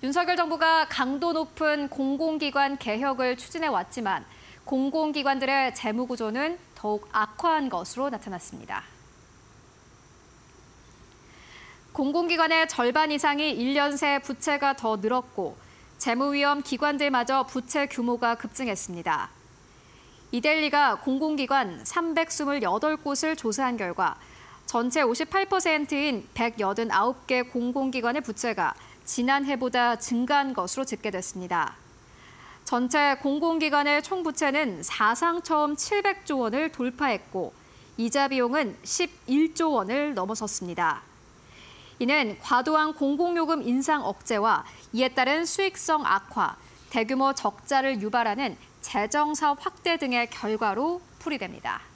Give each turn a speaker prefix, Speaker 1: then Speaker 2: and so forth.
Speaker 1: 윤석열 정부가 강도 높은 공공기관 개혁을 추진해 왔지만 공공기관들의 재무 구조는 더욱 악화한 것으로 나타났습니다. 공공기관의 절반 이상이 1년 새 부채가 더 늘었고 재무위험 기관들마저 부채 규모가 급증했습니다. 이데일리가 공공기관 328곳을 조사한 결과 전체 58%인 189개 공공기관의 부채가 지난해보다 증가한 것으로 집계됐습니다. 전체 공공기관의 총 부채는 사상 처음 700조 원을 돌파했고 이자 비용은 11조 원을 넘어섰습니다. 이는 과도한 공공요금 인상 억제와 이에 따른 수익성 악화, 대규모 적자를 유발하는 재정사업 확대 등의 결과로 풀이됩니다.